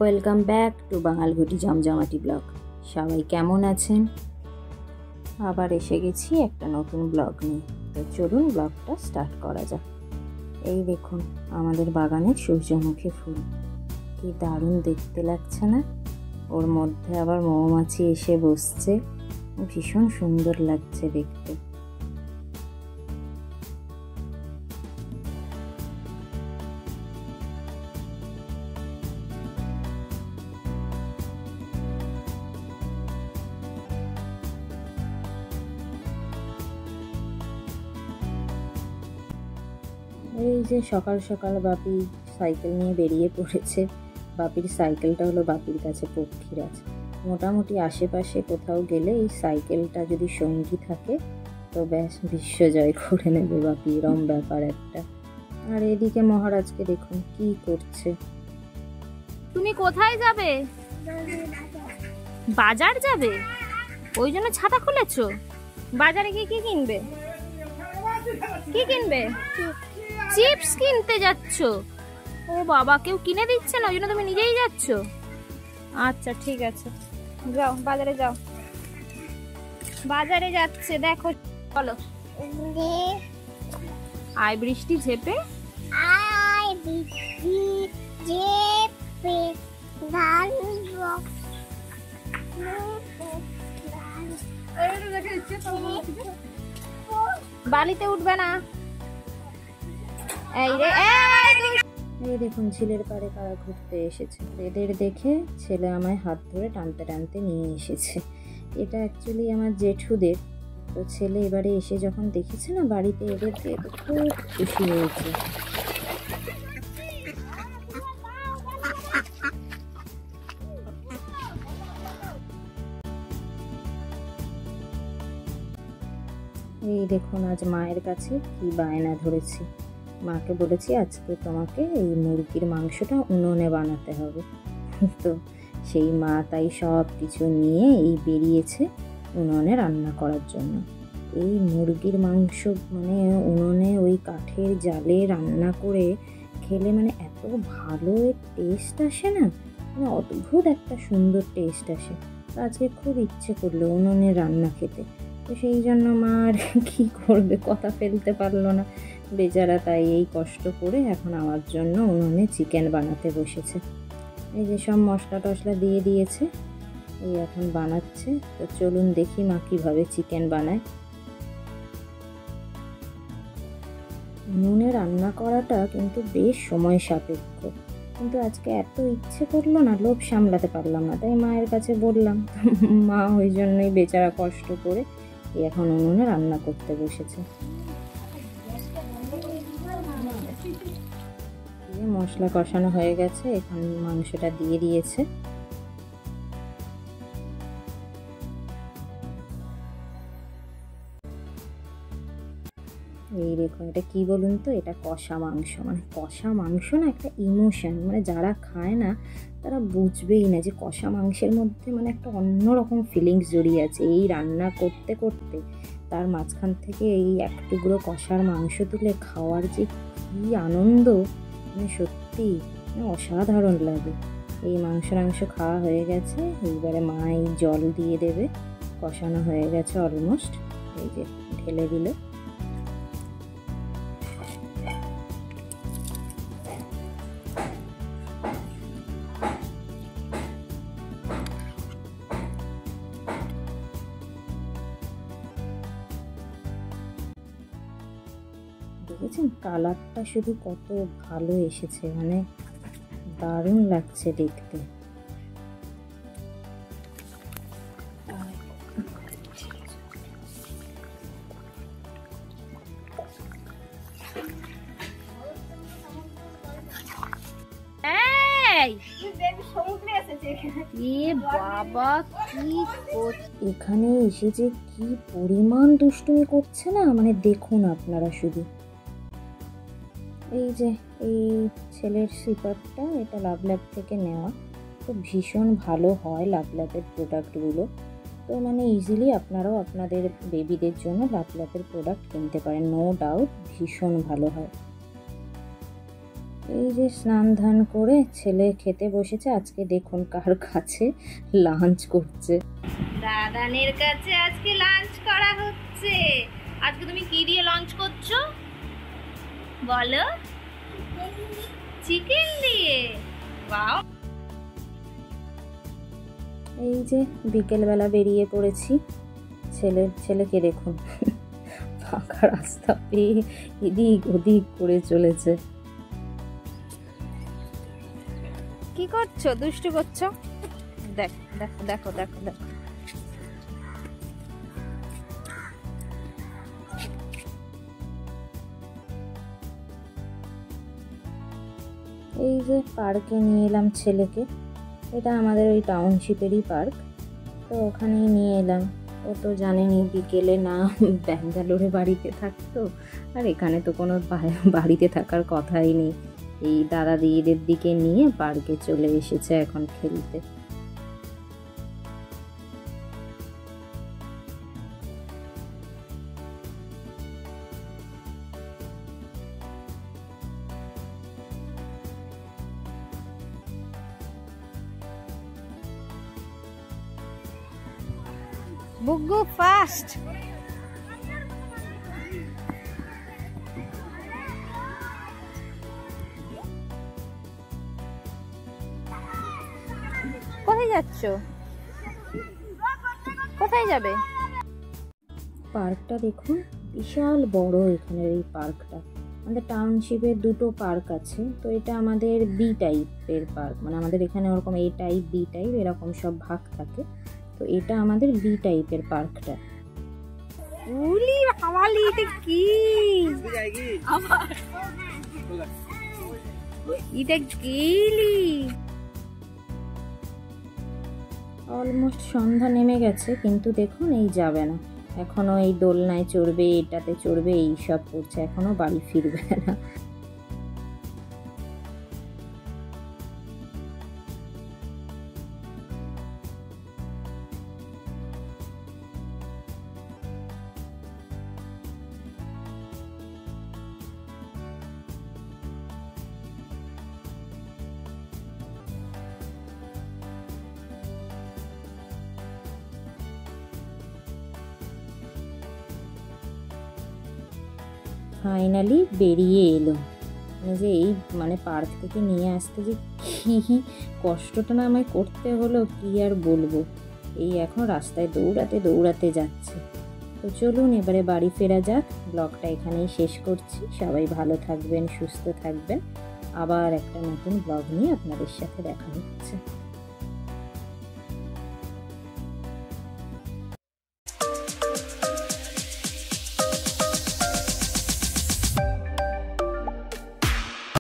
Welcome back to বাঙালঘটি জমজমাটি blog. সবাই কেমন আছেন? আবার এসে গেছি একটা নতুন ব্লগ নিয়ে। তো চলুন ব্লগটা স্টার্ট করা যাক। এই দেখুন আমাদের বাগানের সূর্যমুখী ফুল, কি দারুণ দেখতে লাগছে না? ওর মধ্যে আবার মৌমাছি এসে বসছে, ভীষণ সুন্দর লাগছে দেখতে। এই যে সকাল সকাল বাপি সাইকেল নিয়ে বেরিয়ে পড়েছে। বাপির সাইকেলটা হলো বাপির কাছে পক্ষীরাজ। মোটামুটি আশেপাশে কোথাও গেলে এই সাইকেলটা যদি সঙ্গী থাকে তো ব্যাস বিশ্ব জয় করে নেবে বাপি, এরম ব্যাপার একটা। আর এদিকে মহারাজকে দেখুন কি করছে। তুমি কোথায় যাবে? বাজার যাবে? ওই জন্য ছাতা খুলেছো? বাজারে গিয়ে কি কিনবে? কি কিনবে? চিপস কিনতে যাচ্ছ? ও বাবা, কেউ কিনে দিচ্ছে না ওই জন্য তুমি নিজেই যাচ্ছ? আচ্ছা ঠিক আছে, যাও বাজারে যাও। বাজারে যাচ্ছে দেখো, বলো। আয় বৃষ্টি ঝেপে, আয় বৃষ্টি ঝেপে গান বালিতে উঠবে না। এই রে, এই দেখুন ঝিলের পাড়ে কারা ঘুরতে এসেছে। এদের দেখে ছেলে আমায় হাত ধরে টানতে টানতে নিয়ে এসেছে। এটা অ্যাকচুয়ালি আমার জেঠুদের। তো ছেলে এবারে এসে যখন দেখেছে না বাড়িতে এদেরকে, তো খুব খুশি হয়েছে। এই দেখুন আজ মায়ের কাছে কি বায়না ধরেছি। মাকে বলেছি আজকে তোমাকে এই মুরগির মাংসটা উনুনে বানাতে হবে। তো সেই মা তাই সব কিছু নিয়ে এই বেরিয়েছে উনুনে রান্না করার জন্য। এই মুরগির মাংস মানে উনুনে ওই কাঠের জালে রান্না করে খেলে মানে এত ভালো টেস্ট আসে না, মানে অদ্ভুত একটা সুন্দর টেস্ট আসে। তো আজকে খুব ইচ্ছে করলো উনুনে রান্না খেতে। তো সেই জন্য মা আর কী করবে, কথা ফেলতে পারলো না বেচারা, তাই এই কষ্ট করে এখন আমার জন্য উনুনে চিকেন বানাতে বসেছে। এই যে সব মশলা টশলা দিয়ে দিয়েছে, এই এখন বানাচ্ছে। তো চলুন দেখি মা কীভাবে চিকেন বানায়। উনুনে রান্না করাটা কিন্তু বেশ সময় সাপেক্ষ, কিন্তু আজকে এত ইচ্ছে করলো না, লোভ সামলাতে পারলাম না, তাই মায়ের কাছে বললাম। মা ওই জন্যই বেচারা কষ্ট করে এখন উনুনে রান্না করতে বসেছে। মশলা কষানো হয়ে গেছে, এখন মাংসটা দিয়ে দিয়েছে। এই দেখুন এটা কি বলুন তো, এটা কষা মাংস। মানে কষা মাংস না একটা ইমোশন, মানে যারা খায় না তারা বুঝবেই না যে কষা মাংসের মধ্যে মানে একটা অন্যরকম ফিলিংস জড়িয়ে আছে। এই রান্না করতে করতে তার মাঝখান থেকে এই এক টুকরো কষার মাংস তুলে খাওয়ার যে কি আনন্দ, মানে সত্যি অসাধারণ লাগে। এই মাংস খাওয়া হয়ে গেছে, এইবারে মা এই জল দিয়ে দেবে। কষানো হয়ে গেছে অলমোস্ট, এই যে ঢেলে দিল। দেখেছেন কালারটা শুধু কত ভালো এসেছে, মানে দারুণ লাগছে দেখতে। বাবা কি এখানে এসে যে কি পরিমাণ দুষ্টুমি করছে না, মানে দেখুন আপনারা শুধু। এই যে এই ছেলের স্লিপারটা, এটা লuvlap থেকে নেওয়া। তো ভীষণ ভালো হয় লuvlapের প্রোডাক্টগুলো। তো মানে ইজিলি আপনারাও আপনাদের বেবিদের জন্য লuvlapের প্রোডাক্ট কিনতে পারেন, নো ডাউট ভীষণ ভালো হয়। এই যে স্নান ধান করে ছেলে খেতে বসেছে। আজকে দেখুন কার কাছে লাঞ্চ করছে। দাদানের কাছে আজকে লাঞ্চ করা হচ্ছে। আজকে তুমি কি দিয়ে লাঞ্চ করছো বলো? চিকেন দিয়ে। বাহ। এই যে বিকেলবেলা বেরিয়ে পড়েছি। ছেলেকে দেখুন ফাঁকা রাস্তা পেয়ে এদিক ওদিক করে চলেছে। কি করছো? দুষ্টু করছো? দেখো দেখো দেখো দেখো দেখো। এই যে পার্কে নিয়ে এলাম ছেলেকে। এটা আমাদের ওই টাউনশিপেরই পার্ক, তো ওখানেই নিয়ে এলাম। ও তো জানেনি বিকেলে না ব্যাঙ্গালোরে বাড়িতে থাকতো, আর এখানে তো কোনো বাড়িতে থাকার কথাই নেই। এই দাদা দিদিদের দিকে নিয়ে পার্কে চলে এসেছে এখন খেলতে। বুগু ফাস্ট। কোথায় যাচ্ছ? কোথায় যাবে? পার্কটা দেখুন বিশাল বড়। এখানের এই পার্কটা, আমাদের টাউনশিপের দুটো পার্ক আছে, তো এটা আমাদের বি টাইপের পার্ক। মানে আমাদের এখানে ওরকম এ টাইপ বি টাইপ এরকম সব ভাগ থাকে, তো এটা আমাদের বি টাইপের পার্কটা। উলি হাওয়ালি, এটা কি? এটা গেলি। অলমোস্ট সন্ধ্যা নেমে গেছে, কিন্তু দেখুন এই যাবে না এখনো। এই দোলনায় চড়বে, এটাতে চড়বে, এই সব করছে, এখনো বাড়ি ফিরবে না। ফাইনালি বেরিয়ে এলো। যে এই পার্ক থেকে নিয়ে আসতে যে কি কষ্টটা না আমায় করতে হলো, কি আর বলবো। এই এখন রাস্তায় দৌড়াতে দৌড়াতে যাচ্ছে। তো চলুন এবারে বাড়ি ফেরা যাক। ব্লগটা এখানেই শেষ করছি। সবাই ভালো থাকবেন, সুস্থ থাকবেন। আবার একটা নতুন ব্লগ নিয়ে আপনাদের সাথে দেখা হচ্ছে।